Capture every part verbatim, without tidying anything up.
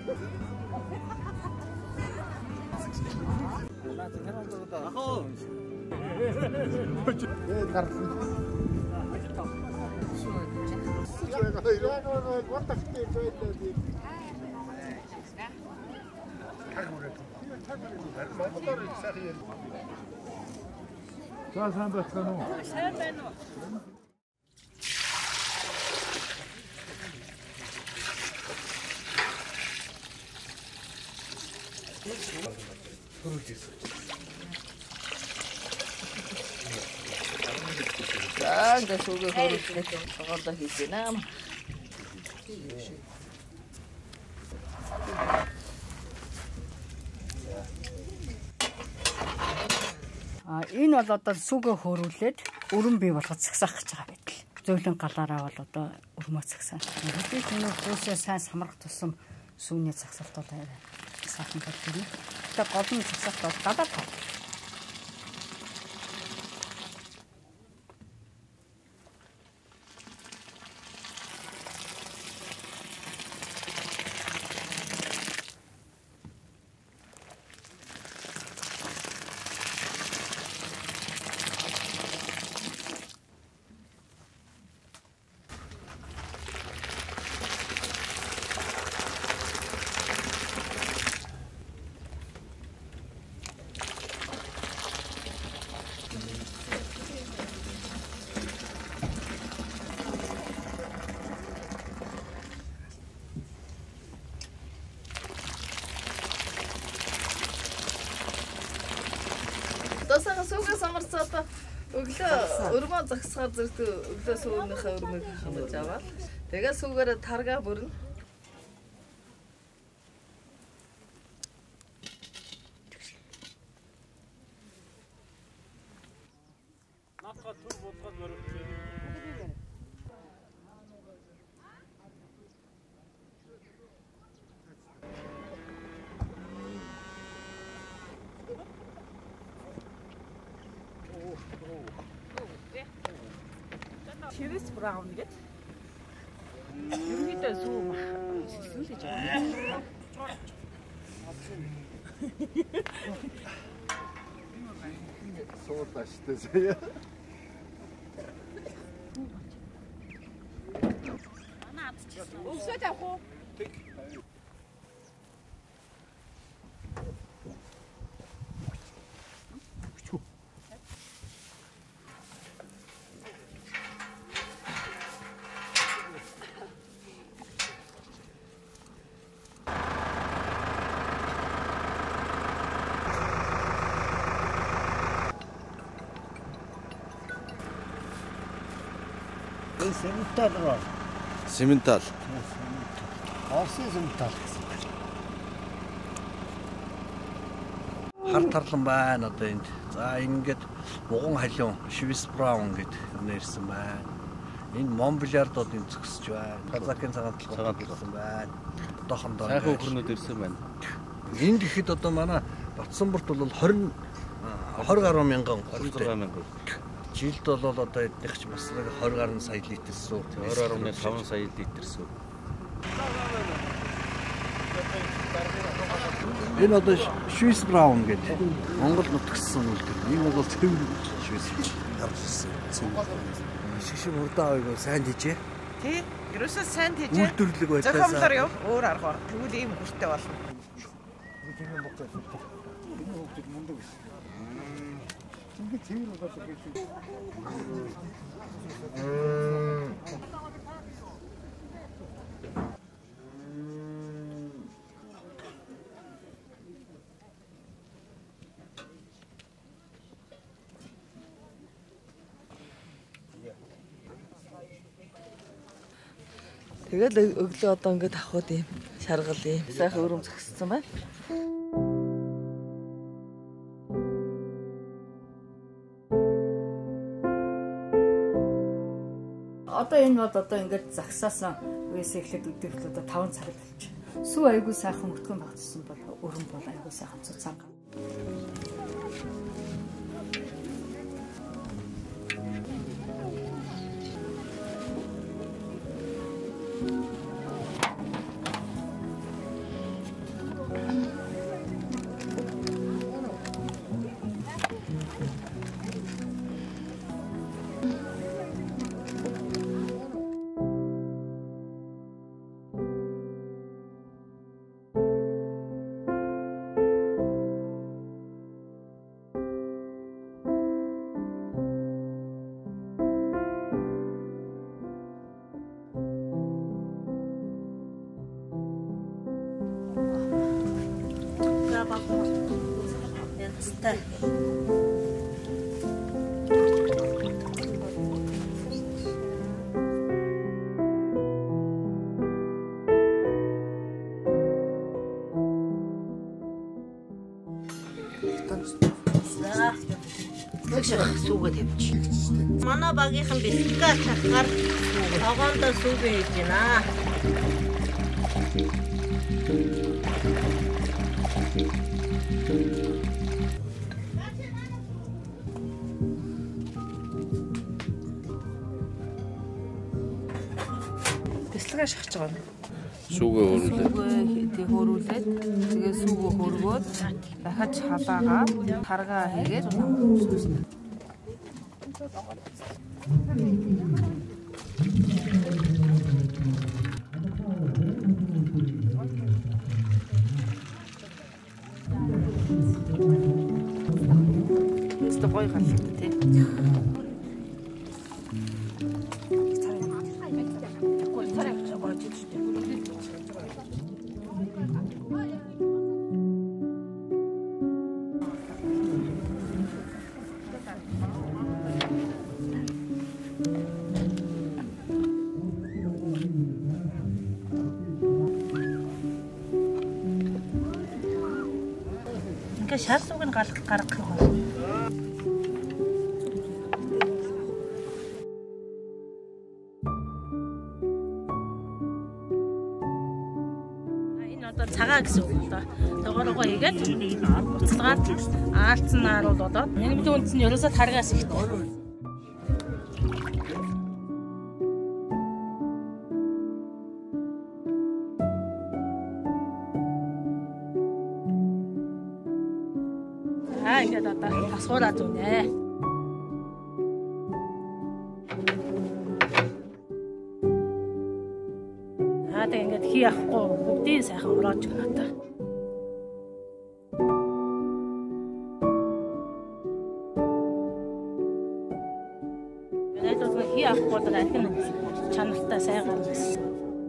За сайн байна уу? Сайн байна уу? За ингээд сүүгээ хөрөлдөх тоглоо хийж байна. А энэ бол одоо сүүгээ хөөрүүлээд өрөн бий болгож цагсаах гэж байгаа байтал. Зөөлөн галаараа бол одоо өрмөө цагсаа. Хэдий энэ хүмүүсээ сайн самрах тусам сүүний цагсалтууд сайхан болчихно. Тэгээ гол нь цагсалт бол гадаа тав. Досоо сүүгээ самарцаа одоо өглөө өрмөө загсахаар зэрэг өглөө сүүгнийхээ өрмөг хамж аваад тэгээ сүүгээрээ таргаа бүрнэ. Наадхаа түр бодгоод өрөвчээ. Cheese brown гэдэг. Ерөнхийдөө сүү мах сэлсэлж байгаа. Суула штэ заяа. Анаад ч. Өвсөд авах уу? Тэг. Сементал руу. Сементал. Орсын сементал. Хар тарлан байна одоо энд. За ингээд муган халиун Swiss brown гэд нэрсэн байна. Энэ Монголиардуудын зөксөж байна. Казакын цагаан цагаан болсон байна. Одоохондоо сайхан хөрнүүд ирсэн байна. Энд ихэд одоо манай Батсанбурт бол twenty twenty гаруй мянган twenty six мянган. Жилд бол одоо эднийх ч бас нэг twenty гаруй сая литр сүү. twenty five сая литр сүү. Энэ одоо Swiss brown гэдэг. Монгол нутгсан үлдээ. Энэ бол цэвэр Swiss гарсан. Шишин урдаа ойгоо сайн дижээ. Тий. Ерөөсөө сайн дижээ. Үйлдвэрлэг байлаа. Зохиомлоор яв. Өөр аргаар. Тэгвэл ийм хүртэй болно. Тийм бохтой. Энэ хөвгөд мундаг биш. Ингээд цэвэр болоод гэж. Тэгэл өглөө одоо ингээд авахд юм шаргал юм. Сайхан өрөм зогссон байна. Одоо энэ бол одоо ингээд загсаасан үеэс эхлээд өдөрт одоо five цаг болж. Сүү айгүй сайхан өтгөн багтсан бол өрөм бол айгүй сайхан цуцаан. Янзтай. Сүүгээ тавьчих. Манай багийнхан бэлтгэл чахаар огоондоо сүүгээ хийж байна. Бэлтгэл шахаж байгаа юм. Сүүгээ хөрүүлээ. Сүүгээ хөөрүүлээд тэгээ сүүгээ хөргөөд дахиж халаагаад таргаа хийгээд Өстө гой галтай тий. Ингээ шар сууг нь галах гаргах юм. Энэ одоо цагаа гэсэн үг л доо. Тогоороо хийгээд буцалгаад аалцсан нааруул болоод нэмэлт үндэс нь ерөөсөө таргаас ихтэй. Аа ингээд одоо тасгуулаад үнэ. Аа тэг ингээд хий авахгүй бүгдийг сайхан урааж гэнэ одоо. Тэгээд одоо хий авахгүй л архин чанартай сайхан гэсэн.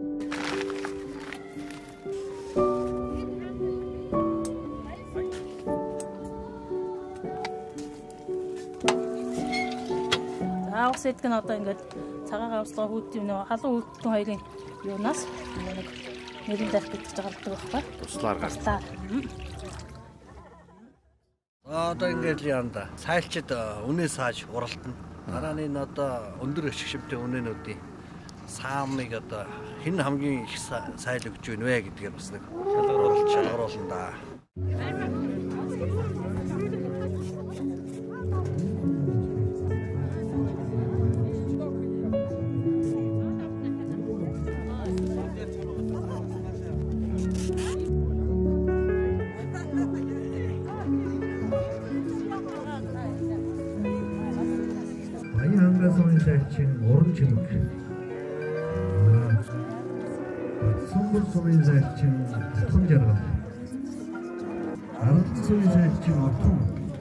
Аавс эдг нь одоо ингээд цагаан авслага хүүдийн нөө халуун хүүдтэн хоёрын юунаас нэг нэрэн дах гэж гаргадаг байхгүй. Туслаар гартлаа. Одоо ингээд яанда сайлчид үнээ сааж уралтна. Дараа нь энэ одоо өндөр ашигшимтэй үнээнүүдийн саамыг одоо хэн хамгийн их сайл өгч байна вэ гэдгээр бас нэг шалгаруулж шалгаруулна да. Аянгасан сайчин уран чимэг. Сонгор сумын сайчин татхан жаргал. Аралт сумын сайчин отхон.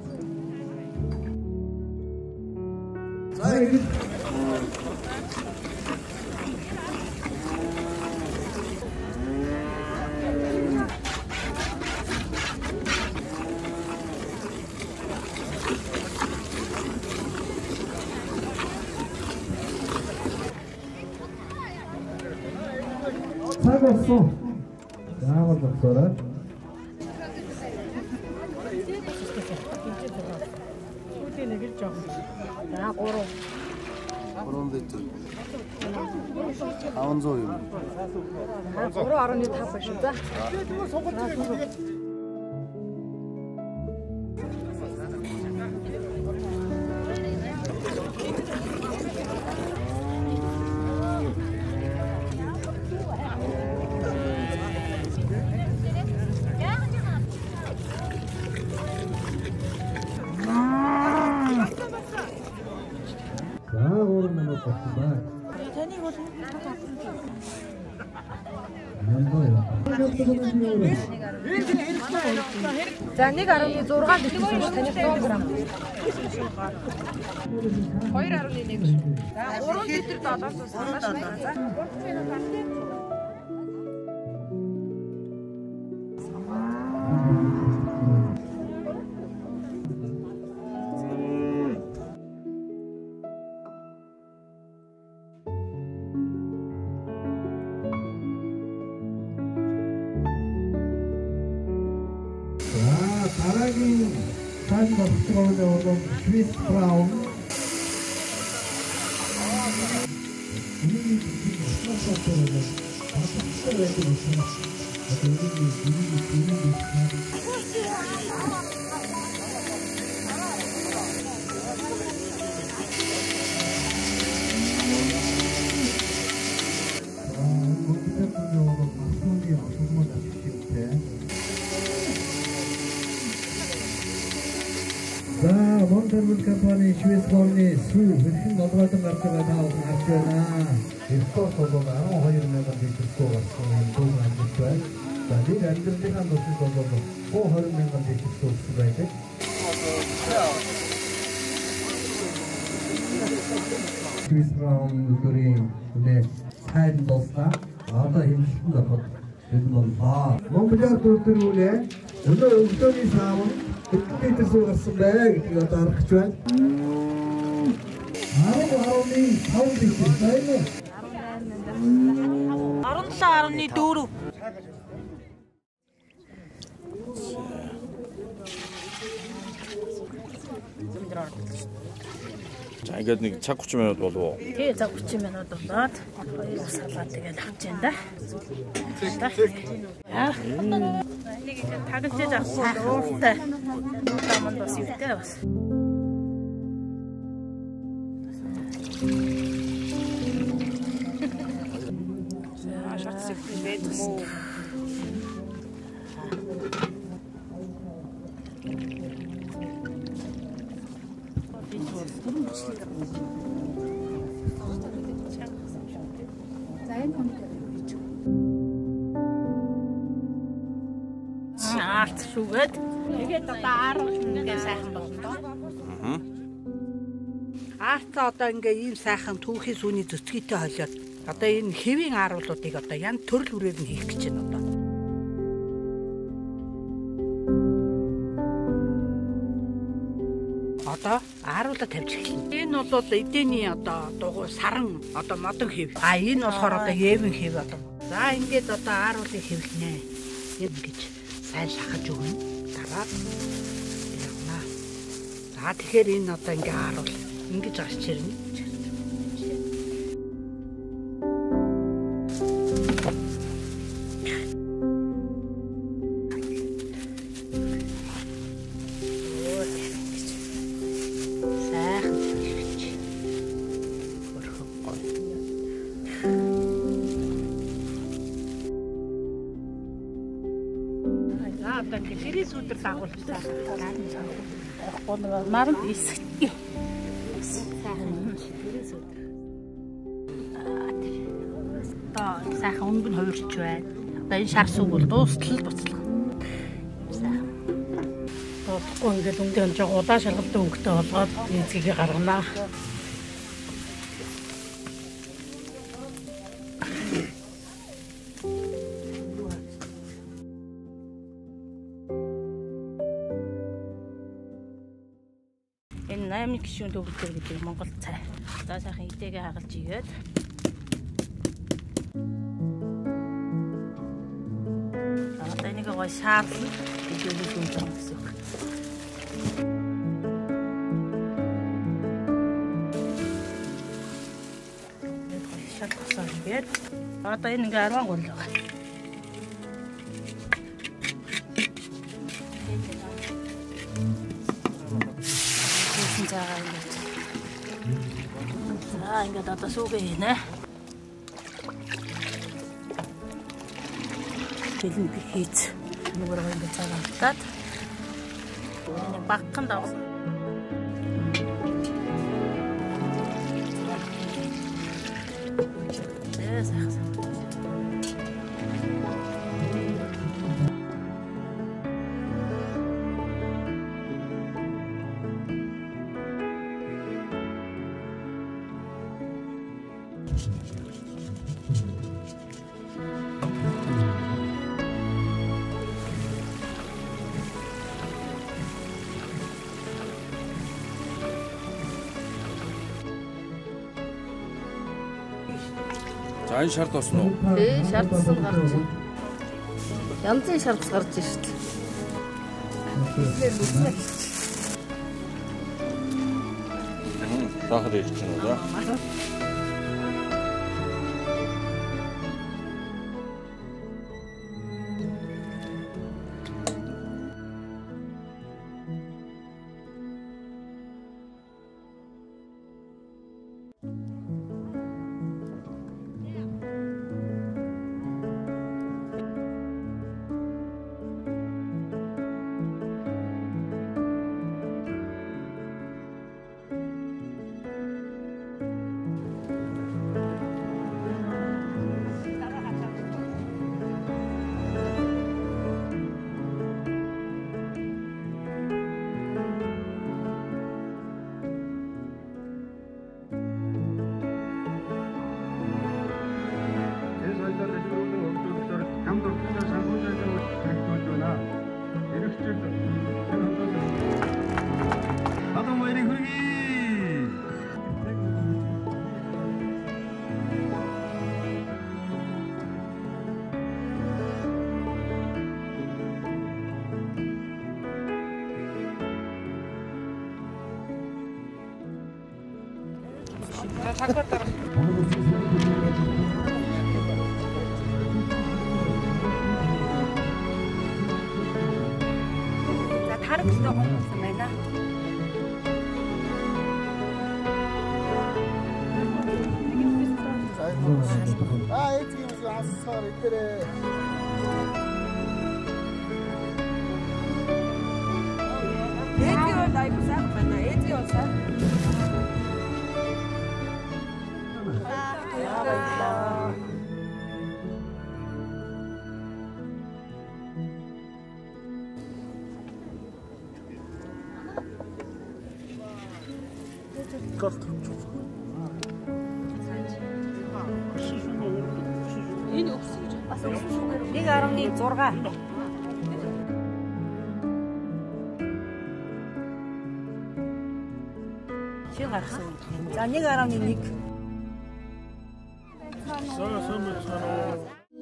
사갔어. 나만 잡숴라. 그런데 또 아원소요. 고로 아론이 다 보신다. За нэг арван зургаан дэлгүүр таних сто грамм. хоёр арван нэг. За гурван литр долоос санааш байна. Mongolia 산 버스트로는 스위스 브라운 우리 스마트폰으로 다시 시도해보고 있습니다. 자, 몬테르 컴퍼니 스위스 born'i сүү хэрхэн нолгоодон гарчгаа таавал харж байна. Экспорт болоод арван хоёр мянган литр сүү гарсан юм дүүн амжилт байна. За, нэг амьдралынхаа нөхцөл болоод двадцать мянган литр сүү байдаг. 스위스 브라운 누구린 근데 сайн болснаа одоо хэмжлэнд ороход бид бол баа. Монголиар дүүртэрүүлээ өнөө өглөөний сав хэдэн литр сүү гарсан бэ гэдгийг одоо харах гэж байна. арван гаруй таван литр байна. арван гаруй дөрөв. За ингээд нэг цаг тридцать минут болов уу? Тэгээ цаг тридцать минут болоод хоёр салаад тэгээд авч яана да. Яа. Нэг их тагалж авахгүй ууртай. Таман бас ивтэй бас. За шатсыг бэдс. Арт шүүгээд тэгээд одоо арга ингээ сайхан болно. Аа. Арт одоо ингээ ийм сайхан түүхийн сүүний цэцгийтэй холиод одоо энэ хэвийн ааруулуудыг одоо янз төрөл бүрээр нь хийх гэж байна одоо. Одоо ааруулаа тавьж эхэлнэ. Энэ бол эдээний одоо дугуй саран одоо модон хэв. А энэ болохоор одоо евэн хэв одоо. За ингээд одоо ааруулыг хэвлэнэ. Ингэж сайн шахаж өгнө. Дараа явна. За тэгэхээр энэ одоо ингээ ааруул ингэж гарч ирнэ. Гэрээс өдөр дагуулсан. Наран эсэх. Одоо сайхан өнгө нь хувирч байна. Одоо энэ шар сүүг бол дуустал буцлах. Сайхан. Бодохгүй ингээд өнгө нь жоо удаа шалгалтай өнгөтэй болгоод эзгийг гарганаа. Наймын гişүүн төгөлдөр гэдэг Монгол цай. За сайхан идэгээ хагалж игээд. Одоо энийг гой шаарлан идэгээ дүнж байгаа гэсэн үг. Энд гой шал госоо игээд. Одоо энэ ингээ арван гол байгаа. За ингээд одоо сүүгээ хийнэ. Бэлэн би хийц. Нүгээр ингээд цагаатаад. Энэ багхан даа. Тэс ахсан. За энэ шарт осно уу? Тий, шардсан гарч. Янзын шард гарч шүү дээ. Сахар ирж байна уу? Харагдсан хүмүүс юм байна. Аа эцэг юм асаар идэрээ. Эцэг бол айгуу сайн байна. Эцэг бол сайн. Энэ өвс гэж бас өвс шүүгээр нэг гаруй зураг. Чи гарсан. За нэг гаруй нэг. Саа сам цанаа.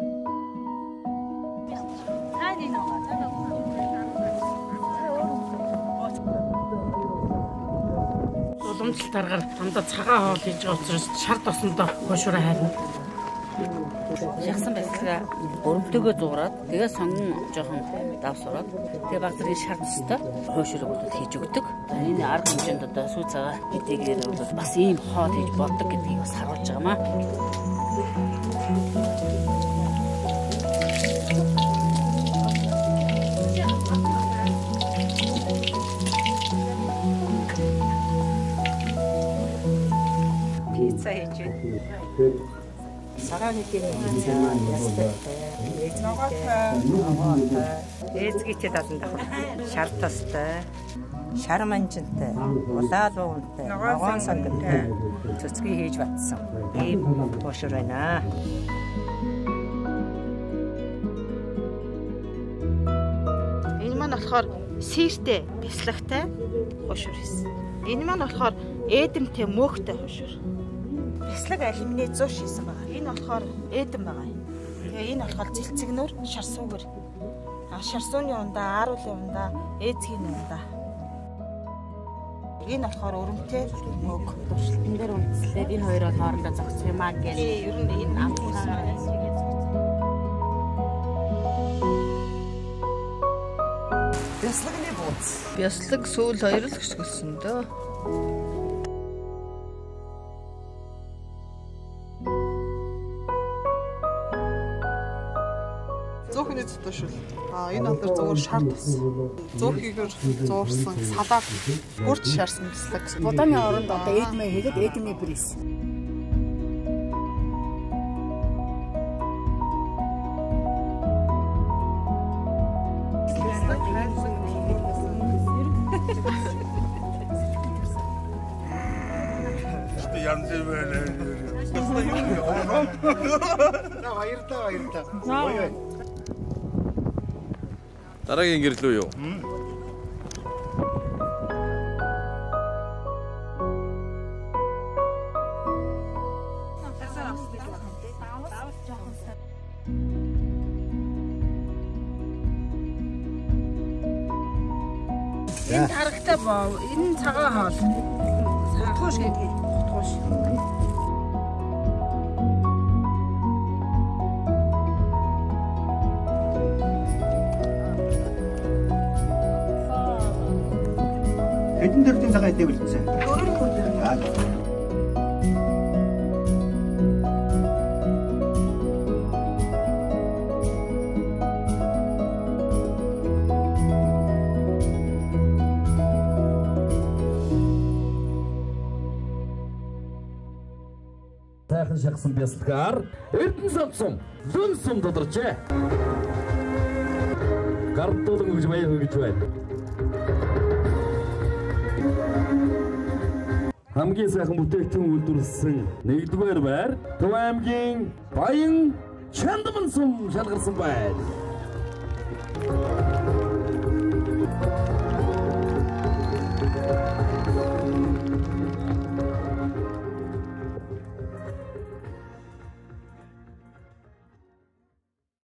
Таны нөө. Уламжлалт аргаар дандаа цагаан хоол хийж байгаа учраас шар тосондоо хошуураа хайрна. Жагсан байсгаа өрөмтөгөө зуураад тэгээ сонгон жоохон давсураад тэгээ баг зэрэг шар тостой хошуураа болоод хийж өгдөг. Энэ арга хэмжээнд одоо сүү цагаа хэдийгээр бол бас ийм хоол хийж болдог гэдгийг бас харуулж байгаа маа. Пицца хийж байна. Сараны тийм пицца ястай. Эзгийтэй дадан давхар. Шар тостой, шар манжинтай, улаал уунтай, ногоон сонгонтой цэцгийг хийж батсан. Ийм туушур байна. Энэ маань болохоор сэртэй, бяслагтай хошур хийсэн. Энэ маань болохоор эдэмтэй мөөхтэй хошур. Бяслаг алюминий зууш хийсэн байгаа. Энэ болохоор эдэм байгаа юм. Тэгээ энэ болохоор зэлцэгнөр шар сүүгэр. А шар сүүний ундаа, ааруулын ундаа, эзгийн ундаа. Энэ болохоор өрөмтэй мөг. Энэ дээр үндэслээд энэ хоёроо хоорондоо зогсох юм аа гэж. Тий, ер нь энэ амтгаа. Бяслагны бууц. Бяслаг сүүл хоёр л гисгэлсэн дөө. Зөөхний зөтөшөл. Аа энэ бол зөвхөн шар тус. Зөөхийгээр зуурсан салаад хурц шаарсан бяслаг. Будааны оронд одоо эдмээ хийгээд эдмээ брэс. Янзын байна. За баярлалаа баярлалаа. Дараагийн гэрлүү юу? Энэ тарагтай боо. Энэ цагаан хоол. Тууш гэдэг. Тууш. Хэдэн төрлийн цагаан эдээ бэлдсэн? Дөрвөн төрлийн. Сайхан шахсан бясалгаар эрдэн самсум зүн сум додарчээ. Гардуулан гэж баяр гэж байна. Хамгийн сайхан бүтээгдэхүүн үйлдвэрлэсэн нэгдүгээр байр Төв аймгийн Баян Чандман сум шалгарсан байна.